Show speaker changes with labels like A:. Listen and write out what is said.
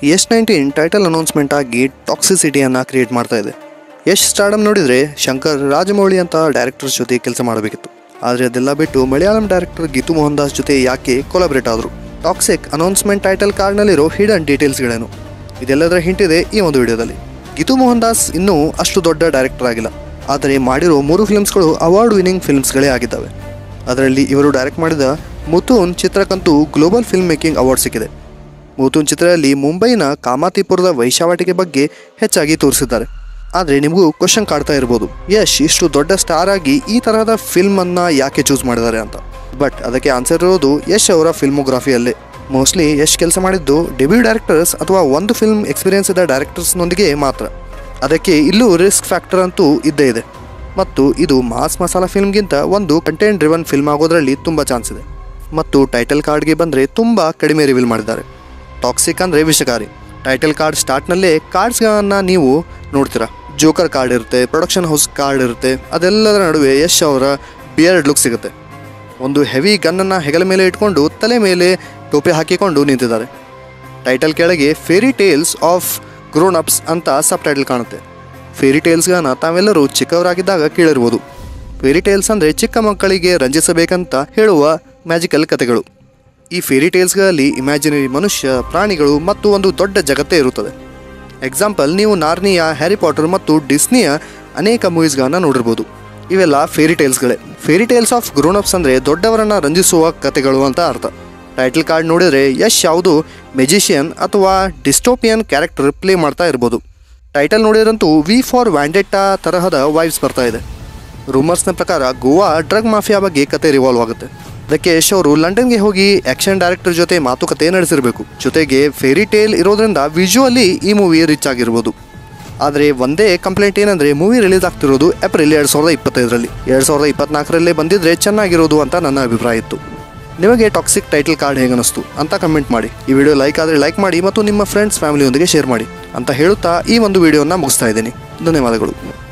A: Yash 19 title announcement ಆಗಿ ಟಾಕ್ಸಿಸಿಟಿಯನ್ನು create ಮಾಡ್ತಾ ಇದೆ. ಯಶ್ ಸ್ಟಾರ್ಡಮ್ ನೋಡಿದರೆ ಶಂಕರ್ ರಾಜಮೌಳಿ ಅಂತ ಡೈರೆಕ್ಟರ್ಸ್ ಜೊತೆ ಕೆಲಸ ಮಾಡಬೇಕಿತ್ತು. ಆದರೆ ಅದೆಲ್ಲ ಬಿಟ್ಟು ಮಲಯಾಳಂ ಡೈರೆಕ್ಟರ್ ಗೀತು ಮೋಹನ್ ದಾಸ್ ಜೊತೆ ಯಾಕೆ ಕೊಲಾಬ್ರೇಟ್ ಆದರು? ಟಾಕ್ಸಿಕ್ ಅನೌನ್ಸ್ಮೆಂಟ್ ಟೈಟಲ್ ಕಾರ್ಡ್ನಲ್ಲಿರೋ ಹಿಡನ್ ಡೀಟೇಲ್ಸ್ಗಳೇನು? ಇದೆಲ್ಲದರ ಹಿಂಟ್ ಇದೆ ಈ ಒಂದು ವಿಡಿಯೋದಲ್ಲಿ. ಗೀತು ಮೋಹನ್ ದಾಸ್ ಇನ್ನೂ ಅಷ್ಟು ದೊಡ್ಡ ಡೈರೆಕ್ಟರ್ ಆಗಿಲ್ಲ, ಆದರೆ ಮಾಡಿರೋ 3 ಫಿಲ್ಮ್ಸ್ಗಳು ಅವಾರ್ಡ್ ವಿನ್ನಿಂಗ್ ಫಿಲ್ಮ್ಸ್ಗಳೇ ಆಗಿದ್ದಾವೆ. ಅದರಲ್ಲಿ ಇವರು ಡೈರೆಕ್ಟ್ ಮಾಡಿದ ಮುತೂನ್ ಚಿತ್ರಕ್ಕಂತೂ ಗ್ಲೋಬಲ್ ಫಿಲ್ಮ್ ಮೇಕಿಂಗ್ ಅವಾರ್ಡ್ ಸಿಕ್ಕಿದೆ. ಮುತೂನ್ ಚಿತ್ರದಲ್ಲಿ ಮುಂಬೈನ ಕಾಮಾತಿಪುರದ ವೈಶಾವಟಿಕೆ ಬಗ್ಗೆ ಹೆಚ್ಚಾಗಿ ತೋರಿಸಿದ್ದಾರೆ. ಆದರೆ ನಿಮಗೂ ಕ್ವಶನ್ ಕಾಡ್ತಾ ಇರ್ಬೋದು, ಯಶ್ ಇಷ್ಟು ದೊಡ್ಡ ಸ್ಟಾರ್ ಆಗಿ ಈ ತರಹದ ಫಿಲ್ಮನ್ನು ಯಾಕೆ ಚೂಸ್ ಮಾಡಿದ್ದಾರೆ ಅಂತ. ಬಟ್ ಅದಕ್ಕೆ ಆನ್ಸರ್ ಇರೋದು ಯಶ್ ಅವರ ಫಿಲ್ಮೋಗ್ರಫಿಯಲ್ಲೇ. ಮೋಸ್ಟ್ಲಿ ಯಶ್ ಕೆಲಸ ಮಾಡಿದ್ದು ಡೆಬ್ಯೂ ಡೈರೆಕ್ಟರ್ಸ್ ಅಥವಾ ಒಂದು ಫಿಲ್ಮ್ ಎಕ್ಸ್ಪೀರಿಯನ್ಸ್ ಇದ್ದ ಡೈರೆಕ್ಟರ್ಸ್ನೊಂದಿಗೆ ಮಾತ್ರ. ಅದಕ್ಕೆ ಇಲ್ಲೂ ರಿಸ್ಕ್ ಫ್ಯಾಕ್ಟರ್ ಅಂತೂ ಇದ್ದೇ ಇದೆ. ಮತ್ತು ಇದು ಮಾಸ್ ಮಸಾಲಾ ಫಿಲ್ಮ್ಗಿಂತ ಒಂದು ಕಂಟೆಂಟ್ ಡ್ರಿವನ್ ಫಿಲ್ಮ್ ಆಗೋದ್ರಲ್ಲಿ ತುಂಬ ಚಾನ್ಸ್ ಇದೆ. ಮತ್ತು ಟೈಟಲ್ ಕಾರ್ಡ್ಗೆ ಬಂದರೆ ತುಂಬ ಕಡಿಮೆ ರಿವೀಲ್ ಮಾಡಿದ್ದಾರೆ. ಟಾಕ್ಸಿಕ್ ಅಂದರೆ ವಿಷಕಾರಿ. ಟೈಟಲ್ ಕಾರ್ಡ್ ಸ್ಟಾರ್ಟ್ನಲ್ಲೇ ಕಾರ್ಡ್ಸ್ಗಳನ್ನು ನೀವು ನೋಡ್ತೀರಾ. ಜೋಕರ್ ಕಾರ್ಡ್ ಇರುತ್ತೆ, ಪ್ರೊಡಕ್ಷನ್ ಹೌಸ್ ಕಾರ್ಡ್ ಇರುತ್ತೆ. ಅದೆಲ್ಲದರ ನಡುವೆ ಯಶ್ ಅವರ ಬಿಯರ್ಡ್ ಲುಕ್ ಸಿಗುತ್ತೆ. ಒಂದು ಹೆವಿ ಗನ್ನನ್ನು ಹೆಗಲ ಮೇಲೆ ಇಟ್ಕೊಂಡು ತಲೆ ಮೇಲೆ ಟೋಪಿ ಹಾಕಿಕೊಂಡು ನಿಂತಿದ್ದಾರೆ. ಟೈಟಲ್ ಕೆಳಗೆ fairy tales of grown ups ಅಂತ ಸಬ್ ಟೈಟಲ್ ಕಾಣುತ್ತೆ. ಫೇರಿ ಟೇಲ್ಸ್ಗಳನ್ನ ತಾವೆಲ್ಲರೂ ಚಿಕ್ಕವರಾಗಿದ್ದಾಗ ಕೇಳಿರ್ಬೋದು. ಫೇರಿ ಟೇಲ್ಸ್ ಅಂದರೆ ಚಿಕ್ಕ ಮಕ್ಕಳಿಗೆ ರಂಜಿಸಬೇಕಂತ ಹೇಳುವ ಮ್ಯಾಜಿಕಲ್ ಕಥೆಗಳು. ಈ ಫೇರಿ ಟೇಲ್ಸ್ಗಳಲ್ಲಿ ಇಮ್ಯಾಜಿನರಿ ಮನುಷ್ಯ, ಪ್ರಾಣಿಗಳು ಮತ್ತು ಒಂದು ದೊಡ್ಡ ಜಗತ್ತೇ ಇರುತ್ತದೆ. ಎಕ್ಸಾಂಪಲ್, ನೀವು ನಾರ್ನಿಯ, ಹ್ಯಾರಿ ಪಾಟರ್ ಮತ್ತು ಡಿಸ್ನಿಯ ಅನೇಕ ಮೂವೀಸ್ಗಳನ್ನ ನೋಡಿರ್ಬೋದು. ಇವೆಲ್ಲ ಫೇರಿ ಟೇಲ್ಸ್ಗಳೇ. Fairy tales of grown ups ಅಂದರೆ ದೊಡ್ಡವರನ್ನು ರಂಜಿಸುವ ಕಥೆಗಳು ಅಂತ ಅರ್ಥ. ಟೈಟಲ್ ಕಾರ್ಡ್ ನೋಡಿದರೆ ಯಶ್ ಯಾವುದು ಮೆಜಿಷಿಯನ್ ಅಥವಾ ಡಿಸ್ಟೋಪಿಯನ್ ಕ್ಯಾರೆಕ್ಟರ್ ಪ್ಲೇ ಮಾಡ್ತಾ ಇರ್ಬೋದು. ಟೈಟಲ್ ನೋಡಿದ್ರಂತೂ ವಿ ಫಾರ್ ವ್ಯಾಂಡೆಟ್ಟಾ ತರಹದ ವೈಬ್ಸ್ ಬರ್ತಾ ಇದೆ. ರೂಮರ್ಸ್ನ ಪ್ರಕಾರ ಗೋವಾ ಡ್ರಗ್ ಮಾಫಿಯಾ ಬಗ್ಗೆ ಕತೆ ರಿವಾಲ್ವ್ ಆಗುತ್ತೆ. ಅದಕ್ಕೆ ಯಶ್ ಅವರು ಲಂಡನ್ಗೆ ಹೋಗಿ ಆ್ಯಕ್ಷನ್ ಡೈರೆಕ್ಟರ್ ಜೊತೆ ಮಾತುಕತೆ ನಡೆಸಿರಬೇಕು. ಜೊತೆಗೆ ಫೇರಿ ಟೇಲ್ ಇರೋದ್ರಿಂದ ವಿಜುವಲಿ ಈ ಮೂವಿ ರಿಚ್ ಆಗಿರ್ಬೋದು. ಆದರೆ ಒಂದೇ ಕಂಪ್ಲೇಂಟ್ ಏನಂದರೆ ಮೂವಿ ರಿಲೀಸ್ ಆಗ್ತಿರೋದು ಏಪ್ರಿಲ್ 2025ರಲ್ಲಿ. 2024ರಲ್ಲೇ ಬಂದಿದ್ರೆ ಚೆನ್ನಾಗಿರೋದು ಅಂತ ನನ್ನ ಅಭಿಪ್ರಾಯ ಇತ್ತು. ನಿಮಗೆ ಟಾಕ್ಸಿಕ್ ಟೈಟಲ್ ಕಾರ್ಡ್ ಹೇಗನ್ನಿಸ್ತು ಅಂತ ಕಮೆಂಟ್ ಮಾಡಿ. ಈ ವಿಡಿಯೋ ಲೈಕ್ ಆದರೆ ಲೈಕ್ ಮಾಡಿ ಮತ್ತು ನಿಮ್ಮ ಫ್ರೆಂಡ್ಸ್ ಫ್ಯಾಮಿಲಿಯೊಂದಿಗೆ ಶೇರ್ ಮಾಡಿ ಅಂತ ಹೇಳುತ್ತಾ ಈ ಒಂದು ವಿಡಿಯೋನ ಮುಗಿಸ್ತಾ ಇದ್ದೀನಿ. ಧನ್ಯವಾದಗಳು.